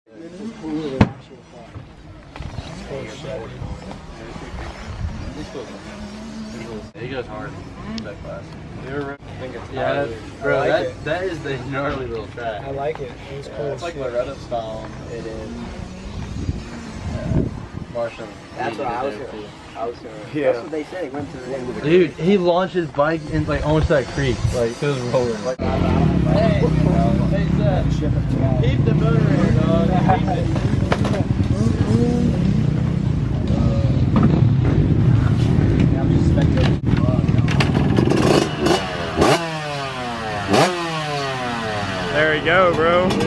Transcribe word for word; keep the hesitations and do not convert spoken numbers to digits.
He goes hard. That class. Yeah, bro, like that it. that is the gnarly little track. I like it. It's cool. Yeah, it's like Loretta style. It is. Marshall. That's what I was gonna. I was gonna. Yeah. That's what they said. He went to the end of the Dude, he launched his bike in like almost that creek. Like it was rolling. Like, hey, hey, Seth. Keep the motor in, dog. Keep it. There we go, bro.